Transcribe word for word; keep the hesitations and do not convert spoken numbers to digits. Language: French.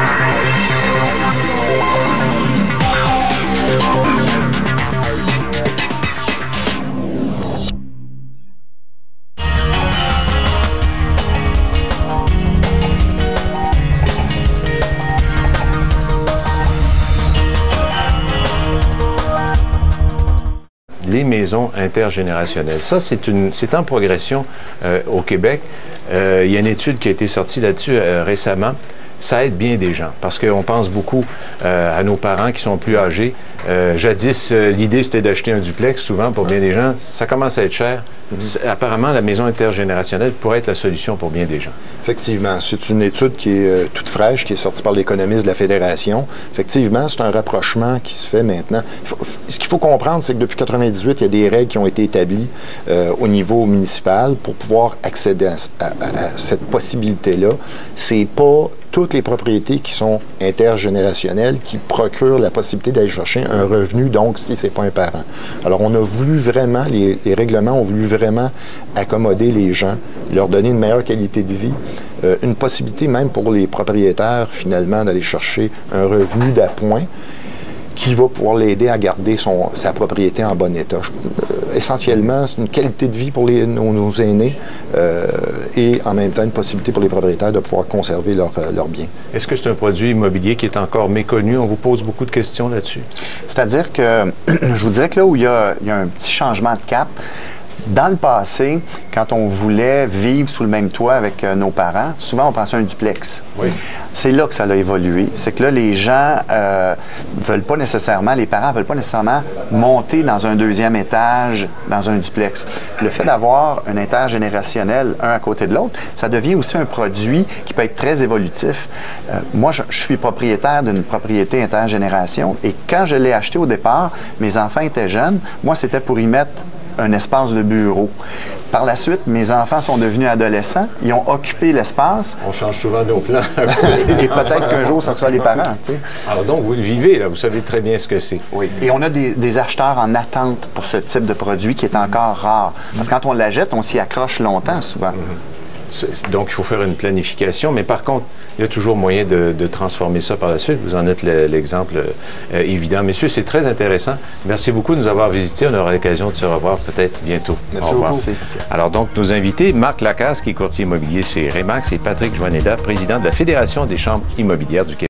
Les maisons intergénérationnelles. Ça, c'est une, c'est en progression euh, au Québec. Euh, il y a une étude qui a été sortie là-dessus euh, récemment. Ça aide bien des gens parce qu'on pense beaucoup euh, à nos parents qui sont plus âgés. Euh, jadis, euh, l'idée, c'était d'acheter un duplex. Souvent, pour bien des gens, ça commence à être cher. Mm-hmm. Apparemment, la maison intergénérationnelle pourrait être la solution pour bien des gens. Effectivement. C'est une étude qui est euh, toute fraîche, qui est sortie par l'économiste de la Fédération. Effectivement, c'est un rapprochement qui se fait maintenant. Faut, ce qu'il faut comprendre, c'est que depuis mille neuf cent quatre-vingt-dix-huit, il y a des règles qui ont été établies euh, au niveau municipal pour pouvoir accéder à, à, à cette possibilité-là. C'est pas toutes les propriétés qui sont intergénérationnelles qui procurent la possibilité d'aller chercher un revenu, donc si c'est pas un parent. Alors, on a voulu vraiment, les, les règlements ont voulu vraiment accommoder les gens, leur donner une meilleure qualité de vie, euh, une possibilité même pour les propriétaires, finalement, d'aller chercher un revenu d'appoint qui va pouvoir l'aider à garder son, sa propriété en bon état. Euh, essentiellement, c'est une qualité de vie pour les, nos, nos aînés euh, et en même temps une possibilité pour les propriétaires de pouvoir conserver leurs leur biens. Est-ce que c'est un produit immobilier qui est encore méconnu? On vous pose beaucoup de questions là-dessus. C'est-à-dire que je vous dirais que là où il y a, il y a un petit changement de cap, dans le passé, quand on voulait vivre sous le même toit avec euh, nos parents, souvent on pensait à un duplex. Oui. C'est là que ça a évolué. C'est que là, les gens euh, veulent pas nécessairement, les parents veulent pas nécessairement monter dans un deuxième étage, dans un duplex. Le fait d'avoir un intergénérationnel, un à côté de l'autre, ça devient aussi un produit qui peut être très évolutif. Euh, moi, je, je suis propriétaire d'une propriété intergénération et quand je l'ai acheté au départ, mes enfants étaient jeunes. Moi, c'était pour y mettre un espace de bureau. Par la suite, mes enfants sont devenus adolescents. Ils ont occupé l'espace. On change souvent nos plans. Et peut-être qu'un jour, ça sera les parents. Tu sais. Alors donc, vous le vivez, là. Vous savez très bien ce que c'est. Oui. Et on a des, des acheteurs en attente pour ce type de produit qui est encore rare. Parce que quand on l'achète, on s'y accroche longtemps, souvent. Mm-hmm. Donc, il faut faire une planification. Mais par contre, il y a toujours moyen de, de transformer ça par la suite. Vous en êtes l'exemple euh, évident. Messieurs, c'est très intéressant. Merci beaucoup de nous avoir visités. On aura l'occasion de se revoir peut-être bientôt. Merci beaucoup. Merci. Alors donc, nos invités, Marc Lacasse, qui est courtier immobilier chez Remax, et Patrick Joaneda, président de la Fédération des chambres immobilières du Québec.